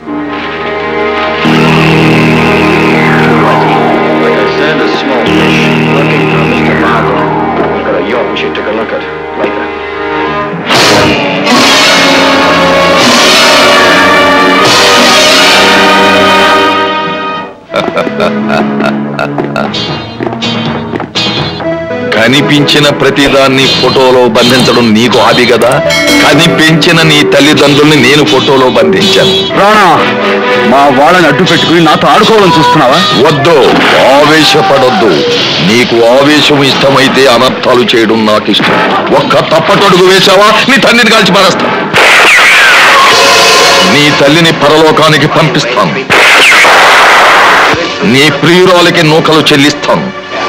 Like I said, a small fish looking for Mr. Margot. We've got a yacht you took a look at later. కనిపించిన ప్రతిదాన్ని ఫోటోలో బంధించడం నీకు hobby కదా. కనిపించిన నీ తల్లిదండ్రుల్ని నేను ఫోటోలో బంధించాను. రాణా, మా వాళ్ళని అడ్డు పెట్టుకుని నాతో ఆడుకోవాలని చూస్తున్నావా? వద్దు, ఆవేశపడొద్దు. నీకు ఆవేశం ఇష్టమైతే అనర్థాలు చేయడం నాకు ఇష్టం. ఒక్క తప్పటడుగు వేశావా నీ తల్లిని కాల్చి పారేస్తా. నీ తల్లిని పరలోకానికి పంపిస్తాను. నీ ప్రియురాలకి నూకలు చెల్లిస్తాను.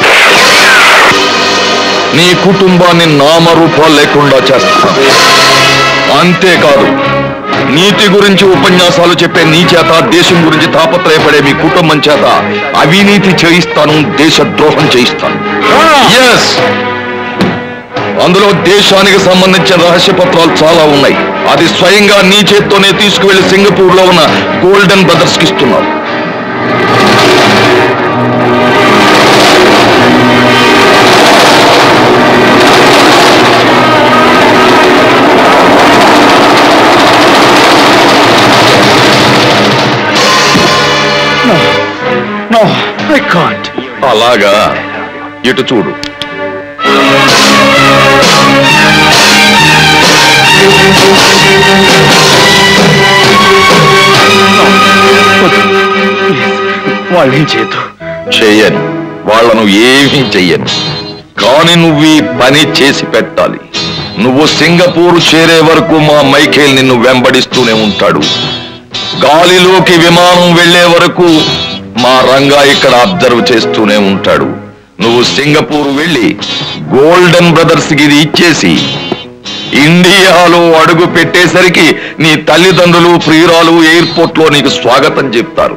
నీ కుటుంబాన్ని నామరూపాలు లేకుండా చేస్తాను. అంతేకాదు, నీతి గురించి ఉపన్యాసాలు చెప్పే నీ చేత, దేశం గురించి తాపత్రయపడే మీ కుటుంబం చేత అవినీతి చేయిస్తాను, దేశద్రోహం చేయిస్తాను. ఎస్, అందులో దేశానికి సంబంధించిన రహస్య పత్రాలు చాలా ఉన్నాయి. అది స్వయంగా నీ చేత్తోనే తీసుకువెళ్లి సింగపూర్ లో ఉన్న గోల్డెన్ బ్రదర్స్ కి ఇస్తున్నావు. No, I can't. అలాగా, ఇటు చూడు. వాళ్ళేం చేయొద్దు. చెయ్యను, వాళ్లను ఏమీ చెయ్యను. కానీ నువ్వు ఈ పని చేసి పెట్టాలి. నువ్వు సింగపూర్ చేరే వరకు మా మైఖేల్ నిన్ను వెంబడిస్తూనే ఉంటాడు. గాలిలోకి విమానం వెళ్లే వరకు మా రంగా ఇక్కడ అబ్జర్వ్ చేస్తూనే ఉంటాడు. నువ్వు సింగపూర్ వెళ్ళి గోల్డెన్ బ్రదర్స్ కి ఇది ఇచ్చేసి ఇండియాలో అడుగు పెట్టేసరికి నీ తల్లిదండ్రులు, ప్రియురాలు ఎయిర్పోర్ట్ లో నీకు స్వాగతం చెప్తారు.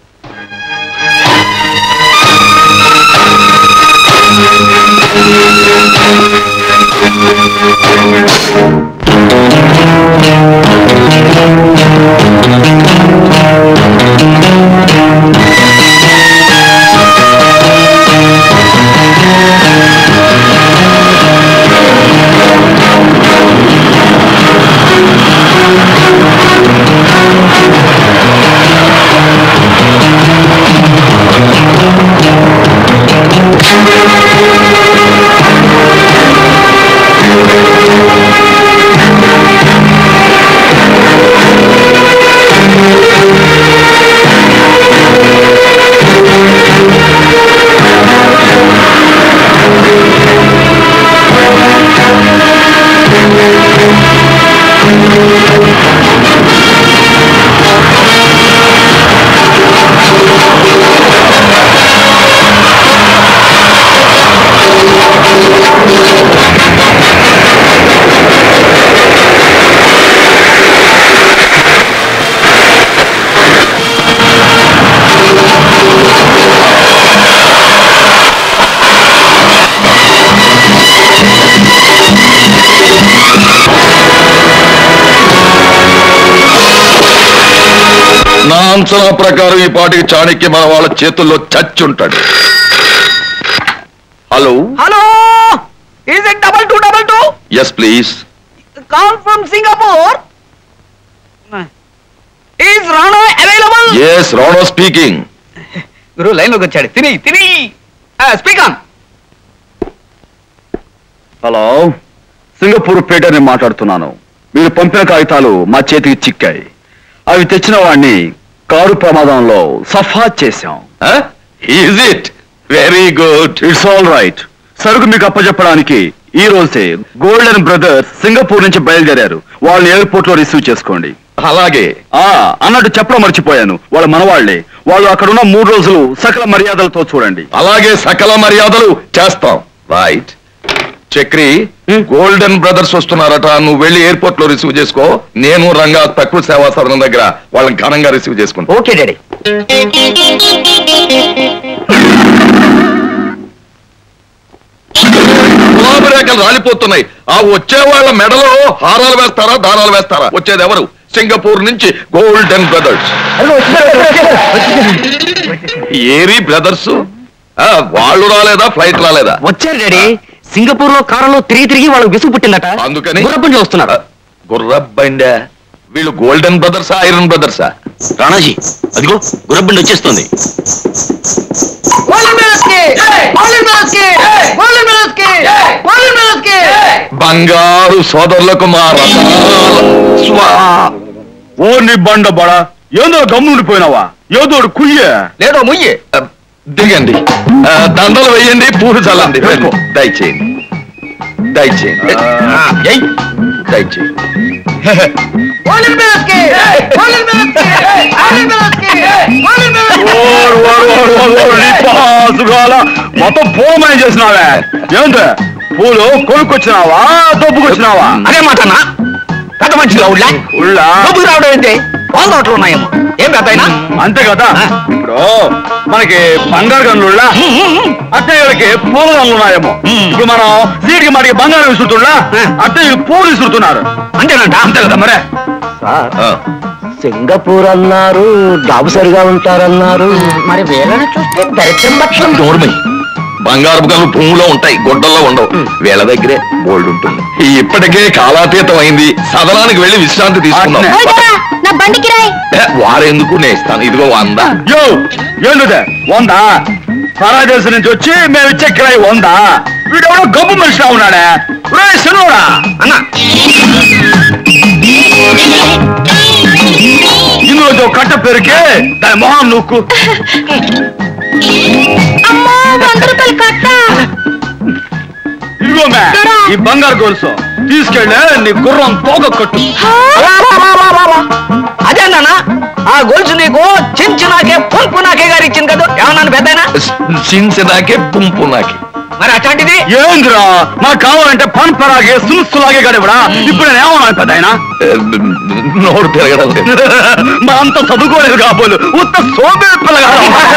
నా అంచనా ప్రకారం ఈ పాటికి చాణక్య మన వాళ్ళ చేతుల్లో చచ్చుంటాడు. Hello hello, is it 2222? Yes please. Call from Singapore. Is Rana available? Yes, Rana speaking. Guru line లోకి వచ్చాడు. తిని స్పీక్ ఆన్. హలో, సింగపూర్ పేటని మాట్లాడుతున్నాను. మీరు పంపిన కాగితాలు మా చేతికి చిక్కాయి. అవి తెచ్చిన వాడిని కారు ప్రమాదంలో సఫా చేశాం. Is it? Very good. It's all right. సరుకు మీకు అప్పచెప్పడానికి ఈ రోజే గోల్డెన్ బ్రదర్స్ సింగపూర్ నుంచి బయలుదేరారు. వాళ్ళని ఎయిర్పోర్ట్ లో రిసీవ్ చేసుకోండి. అలాగే. అన్నట్టు చెప్పడం మర్చిపోయాను, వాళ్ళ మనవాళ్లే. వాళ్ళు అక్కడ ఉన్న 3 రోజులు సకల మర్యాదలతో చూడండి. అలాగే, సకల మర్యాదలు చేస్తాం. రైట్. చక్రి, గోల్డెన్ బ్రదర్స్ వస్తున్నారట. నువ్వు వెళ్ళి ఎయిర్పోర్ట్ లో రిసీవ్ చేసుకో. నేను రంగా తక్కువ సేవా సదనం దగ్గర వాళ్ళని ఘనంగా రిసీవ్ చేసుకుంటా. Okay daddy. గులాబీ రేఖలు రాలిపోతున్నాయి. ఆ వచ్చే వాళ్ళ మెడలో హారాలు వేస్తారా, దారాలు వేస్తారా? వచ్చేది ఎవరు? సింగపూర్ నుంచి గోల్డెన్ బ్రదర్స్. ఏరి బ్రదర్స్ వాళ్ళు రాలేదా? ఫ్లైట్ రాలేదా? వచ్చారు డాడీ. సింగపూర్ లో కారంలో తిరిగి వాళ్ళకి విసుగు పుట్టిందట, అందుకని గుర్రబండి వస్తున్నారు. గుర్రబండా? వీళ్ళు గోల్డెన్ బ్రదర్సా ఐరన్ బ్రదర్సా? రాణాజీ అదిగో గుర్రబండి వచ్చేస్తుంది. బంగారు సోదరులకు మా ఓ నీ బండ బడా ఏదో గమ్ముండిపోయినావా? ఏదోడు కుయ్యే లేదో ముయ్యి. దిగండి, దండలు వేయండి, పూలు చల్లండి. దయచేయండి దయచేయండి దయచేయండి. మొత్తం పూలమయం చేసినావే. ఏంటి పూలు కొనుక్కొచ్చినావా దొబ్బుకొచ్చినావా? అదే మాటనా? పెద్ద మనిషిగా ఉళ్ళా డబ్బులు రావడం ఏంటి? వాళ్ళ తోటలు ఉన్నాయేమో. ఏం పెద్ద అయినా అంతే కదా. ఇప్పుడు మనకి బంగారు గనులుళ్ళా, అత్తయ్యలకి పూల గనులు ఉన్నాయేమో. ఇప్పుడు మనం సీటికి మనకి బంగారం విసురుతున్నా, అత్తయ్యలు పూలు విసురుతున్నారు. అంతేనంట. అంతే కదా మరే. సింగపూర్ అన్నారు, డాబు సరిగా ఉంటారన్నారు, మరి వేళను చూస్తే దరిద్రం పక్షం. నోర్మై, బంగారపు గనులు భూమిలో ఉంటాయి, గుడ్డల్లో ఉండవు. వీళ్ళ దగ్గరే గోల్డ్ ఉంటుంది. ఇప్పటికే కాలాతీతం అయింది, సదనానికి వెళ్ళి విశ్రాంతి తీసుకున్నాం. నా బండికి రాయ్. వారెందుకు నేను ఇస్తాను. ఇదిగో 100. యో ఏంటిదే 100? పరాదేశం నుంచి వచ్చి మేము ఇచ్చే కిరాయి 100. వీడెవడో గబ్బు మనిషిగా ఉన్నాడే. శనుడా అన్నా, ఇందులో కట్ట పెరికే దాని మొహం నూక్కు. అమ్మో 100 రూపాయలు కట్ట. ఇదిగో మే ఈ బంగారు గొలుసు తీసుకెళ్ళి నీ గుర్రం తోక కట్టు. అదేనా ఆ గొలుసు నీకు చించినాకే పుంపు నాకే గారు ఇచ్చింది కదా. ఏమన్నాను పెద్దయినా? చించనాకే పుంపు నాకే. మరి అట్లాంటిది ఏంద్రా నాకు కావాలంటే పన్పరాగే సులుసులాగే గడివడా. ఇప్పుడు నేను ఏమన్నాను పెద్ద ఆయన? నోరు తిరగడం లేదు. మా అంత చదువుకోలేదు కాబోలు ఉత్త సోమే పిల్లగా.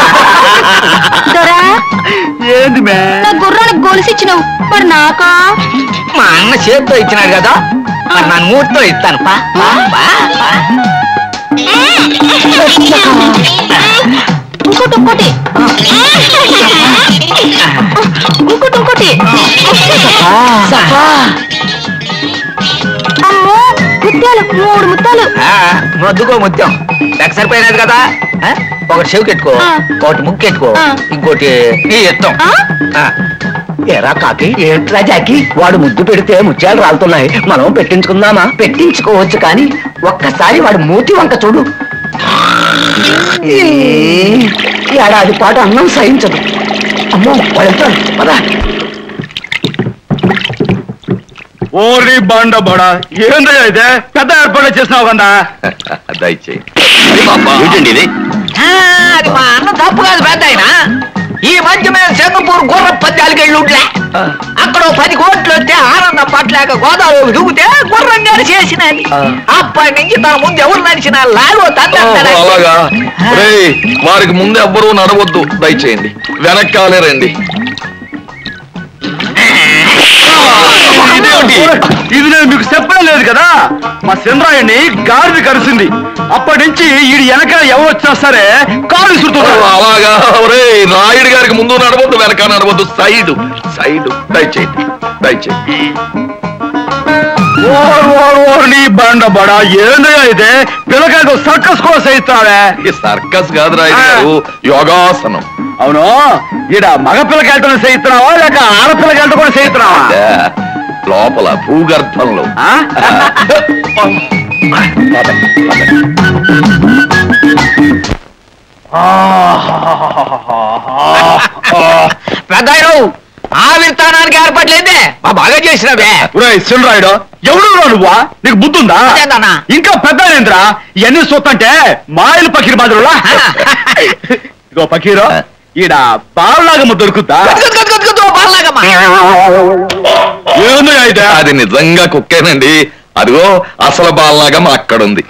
ఏంది మే నా గుర్రానికి గొలుసు ఇచ్చినావు, మరి నాకా? మా అన్న చేతితో ఇచ్చినాడు కదా, మరి నా మూతితో ఇస్తాను. పా పా, పా, పా. ఇంకోటి ఇంకోటి అమ్మో ముత్యాలు, 3 ముత్యాలు. మొద్దుకో ముత్యం లెక్క సరిపోయినది కదా. ఒకటి చెవికెట్టుకో, ఒకటి ముక్కెట్టుకో, ఇంకోటి నీ ఇష్టం. ఎరా కాకి ఏంట్రా జాకి, వాడు ముద్దు పెడితే ముత్యాలు రాలుతున్నాయి, మనం పెట్టించుకుందామా? పెట్టించుకోవచ్చు, కానీ ఒక్కసారి వాడు మూతి వంక చూడు. ఏడాది పాటు అన్నం సహించదు. అమ్మో వెళ్తాను పదా. ఓరి బండ బడా ఏంద్రా అయితే పెద్ద ఏర్పాటు చేసినావు కదా. దయచేయండి. ఏంటండి ఇది? అది మా అన్న తప్పు కాదు పెద్ద ఆయన. ఈ మధ్య మేము సింగపూర్ గుర్ర పద్యాలకి వెళ్ళుంట్లే. అక్కడ 10 కోట్లు వస్తే ఆనందం పట్టలేక గోదావరి దిగితే గుర్రం గారు చేసినది. అప్పటి నుంచి తన ముందు ఎవరు నడిచిన లాగో అలాగా? వారికి ముందు ఎవ్వరూ నడవద్దు, దయచేయండి. వెనక్కాలే రండి. ఇది నేను మీకు చెప్పడం లేదు కదా. మా చంద్రాయన్ని గాడిది కరిసింది. అప్పటి నుంచి ఈ వెనక ఎవరు వచ్చినా సరే కాలు విసురుతున్నారు. అలాగా? రాయుడు గారికి ముందు నడవద్దు, వెనక నడవద్దు, సైడు సైడు. దయచేయండి దయచేయండి. నీ బండ బడా ఏందో అయితే పిల్లకాయకు సర్కస్ కూడా సహిస్తావే. ఈ సర్కస్ కాదు రాయుడు గారు, యోగాసనం. అవును, ఈడ మగ పిల్లకాయలతో సహిస్తున్నావా లేక ఆడపిల్లకాయలతో కూడా సహిస్తున్నావా? లోపల భూగర్భంలో. పెద్ద ఆవిర్తానానికి ఏర్పడలేదే మా బాగా చేసినవే. చిన్నరాయుడు ఎవడు నువ్వా? నీకు బుద్ధుందా? ఇంకా పెద్ద ఏంద్రా ఇవన్నీ చూస్తుంటే మాయలు పకీర్ బాధరులా. ఇగో పకీరు, ఈడ బాలలాగమ్మ దొరుకుతా? ఏందో అయితే అది నిజంగా కుక్కేనండి. అదిగో అసలు బాలలాగమ్మ అక్కడుంది.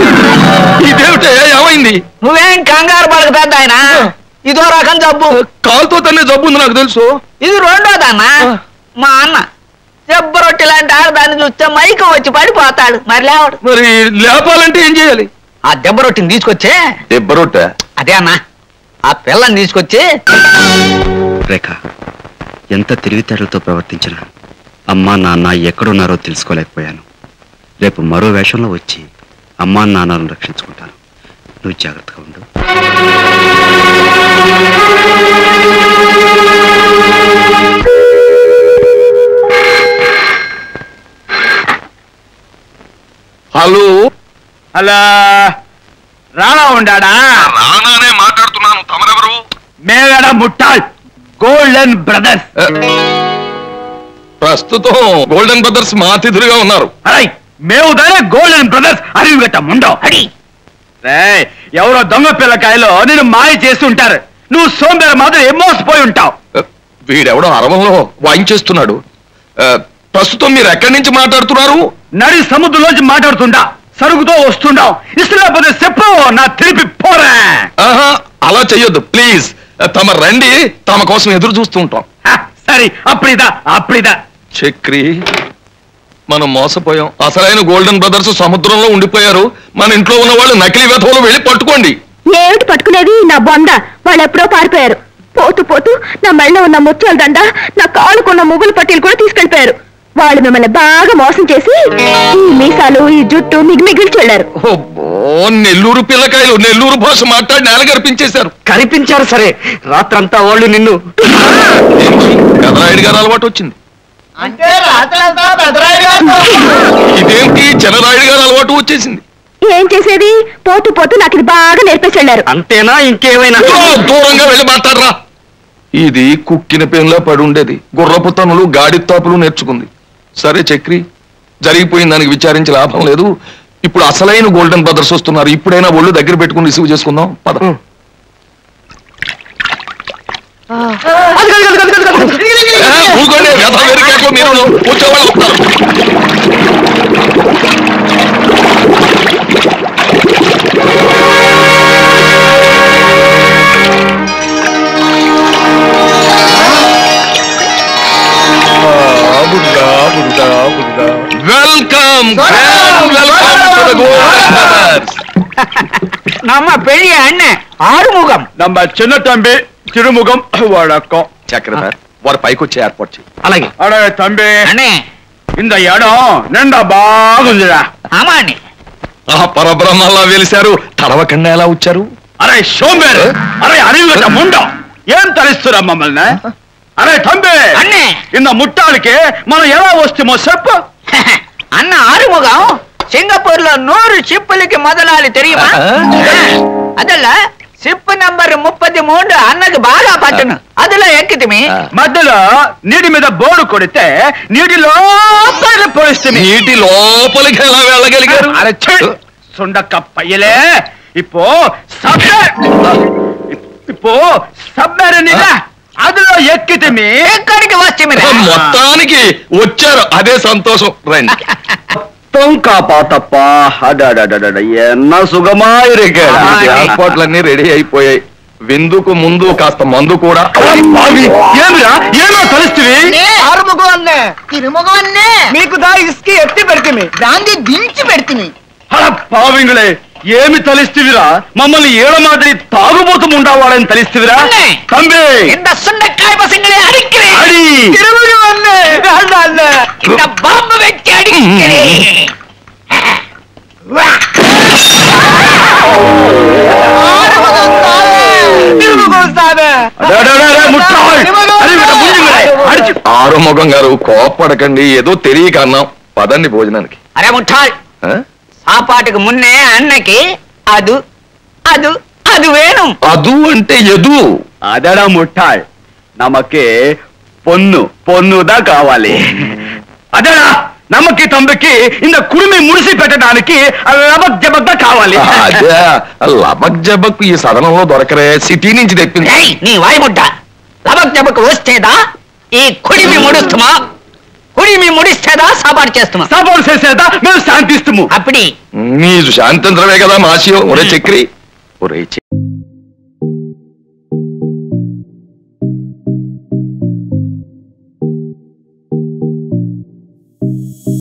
ఇదేమిటే ఏమైంది? నువ్వేం కంగారు పడక పెద్ద ఆయన, ఇదో రకం జబ్బు. కాలుతో తన్నే జబ్బు ఉంది నాకు తెలుసు. ఇది రెండోదన్నా. మా అన్న దెబ్బ రొట్టె లాంటి ఆడదాన్ని చూస్తే మైకం వచ్చి పడిపోతాడు, మరి లేవడు. మరి లేపాలంటే ఏం చేయాలి? ఆ దెబ్బ రొట్టెని తీసుకొచ్చే. దెబ్బ రొట్టె? అదే అన్నా, ఆ పిల్లని తీసుకొచ్చి. రేఖ ఎంత తెలివితేటలతో ప్రవర్తించినా అమ్మా నాన్న ఎక్కడున్నారో తెలుసుకోలేకపోయాను. రేపు మరో వేషంలో వచ్చి అమ్మా నాన్నలను రక్షించుకుంటాను. నువ్వు జాగ్రత్తగా ఉండు. హలో అలా రానా ఉండాడా? రానానే మాట్లాడుతున్నాను. తమరెవరు? మేగడ ముట్టాల్ గోల్డెన్ బ్రదర్స్. ప్రస్తుతం గోల్డెన్ బ్రదర్స్ మా అతిథులుగా ఉన్నారు. అరే మేము దానే గోల్డెన్ బ్రదర్స్ అరివి గట్ట ముండవు. అడి ఎవరో దొంగ పిల్లకాయలో నేను మాయ చేస్తుంటారు. నువ్వు సోంబేర మాత్రం మోసపోయి ఉంటావు. వీడెవడో అరవంలో వాయించేస్తున్నాడు. ప్రస్తుతం మీరు ఎక్కడి నుంచి మాట్లాడుతున్నారు? నడి సముద్రంలోంచి మాట్లాడుతుండా. సరుకుతో వస్తుండావు. ఇష్టం లేకపోతే చెప్పు, నా తిరిపి పోరా. అలా చెయ్యొద్దు ప్లీజ్. తమ రండి, తమ కోసం ఎదురు చూస్తూ ఉంటాం. సరే అప్పుడిదా చక్రి, మనం మోసపోయాం. అసలైన గోల్డెన్ బ్రదర్స్ సముద్రంలో ఉండిపోయారు. మన ఇంట్లో ఉన్న వాళ్ళు నకిలీ వెధవలు వెళ్ళి పట్టుకోండి. ఏమిటి పట్టుకునేది? నా బొంద. వాళ్ళు ఎప్పుడో పారిపోయారు. పోతూ పోతూ నా మెళ్ళలో ఉన్న ముత్యాల దండ, నా కాళ్ళకున్న ముగ్గులు పట్టీలు కూడా తీసుకెళ్లిపోయారు. వాళ్ళు మిమ్మల్ని బాగా మోసం చేసి ఈ మీసాలు ఈ జుట్టు మిగిలిచి వెళ్ళారు. నెల్లూరు పిల్లకాయలు నెల్లూరు భాష మాట్లాడి నేల కనిపించేశారు. కనిపించారు సరే, రాత్రంతా వాళ్ళు నిన్ను. కదరాయుడు గారు అలవాటు వచ్చింది. ఇదేంటి చంద్రరాయుడు గారు అలవాటు వచ్చేసింది? ఏం చేసేది? పోతూ పోతూ నాకు ఇది బాగా నేర్పేసి వెళ్ళారు. అంతేనా ఇంకేమైనా? దూరంగా వెళ్ళి మాట్లాడరా. ఇది కుక్కిన పెన్లా పడి ఉండేది. గుర్రపు తనులు గాడి తాపులు నేర్చుకుంది. సరే చక్రి, జరిగిపోయిన దానికి విచారించి లాభం లేదు. ఇప్పుడు అసలైన గోల్డెన్ బ్రదర్స్ వస్తున్నారు. ఇప్పుడైనా ఒళ్ళు దగ్గర పెట్టుకుని రిసీవ్ చేసుకుందాం. పద. ఊరుకోండి, వ్యధ వెరికేకో మీరు కూర్చోవాళ్ళు వస్తారు. వెల్కమ్ நம்ம பெரிய அண்ணன் ஆறுமுகம். நம்ம చిన్న తంబి తిరుముఖం వడకం. చక్రధర్, వారు పైకి వచ్చే ఏర్పాటు చేయి. అలాగే. అడే తంబి, அண்ணே. ఇంత ఎడం నిండా బాగుందిరా. ஆமா அண்ணே. పరబ్రహ్మలా వెలిశారు. తడవకన్నా ఎలా వచ్చారు? అరే సోంబేరు, అరే అరివి గట్ట ముండం ఏం తలిస్తురా మమ్మల్ని? అరే తంబి అన్నే, ఇంత ముట్టాలకి మనం ఎలా వస్తామో చెప్పు. అన్న ఆరుముఖం సింగపూర్ లో 100 షిప్పులకి మొదలాలి தெரியுமா? అదల్ల షిప్ నంబర్ 33 అన్నకు బాగా పట్టును. అదిలో ఎక్కితిమి. మధ్యలో నీటి మీద బోర్డు కొడితే నీటి లోపలికి పోయిస్తే నీటి లోపలికి ఎలా వెళ్ళగలిగారు? అరే సుండక్క పయ్యలే. ఇప్పో సబ్మెరీన్ అదిలో ఎక్కితిమి. ఎక్కడికి వచ్చి మొత్తానికి వచ్చారు, అదే సంతోషం. రండి. కాపాతప్ప ఎన్న ఏర్పాట్లన్నీ రెడీ అయిపోయాయి. విందుకు ముందు కాస్త మందు కూడా. ఏమిరా ఏమో తలిస్తుంది? ఆరుముఖం అన్నే తిరుముఖం అన్నే మీకు దా ఇసుకి ఎత్తి పెడితే దాన్ని దించి పెడితే పావింగులే ఏమి తలిస్తువిరా? మమ్మల్ని ఏడ మాదిరి తాగుబోతు ఉండవాడని తలిస్తువిరా? తంబి இந்த சுண்டைக்காய் பசங்களே அடிக்கிறேன். అడి తిరుముఖం అన్నే అన్నే இந்த பாம்பு வெட்டி அடிக்கிறேன். ఆరుముఖం గారు కోప్పడకండి, ఏదో తెలియక అన్నాం. పదండి భోజనానికి. అరే ముఠాల్, సాపాటుకు మున్నే అన్నకి అదు అదు అది వేణం. అదు అంటే ఎదు. అదడా ముట్టాయ్, నమకే పొన్నుదా కావాలి. అదడా నమ్మకి తమ్ముకి ఇంత కుడిమి ముడిసి పెట్టడానికి లబక్ జబక్ కావాలి. అదే లబక్ జబక్ ఈ సదనంలో దొరకరే, సిటీ నుంచి తెప్పింది. నీ వాయిముడ్డ లబక్ జబక్ వస్తేదా ఈ కుడిమి ముడుస్తుమా? కుడిమి ముడిస్తేదా సాపాటు చేస్తుమా? సాపాటు చేసేదా మేము శాంతిస్తాము. అప్పటి మీరు శాంతించడమే కదా మాసియో. ఒరే చక్రి, ఒరే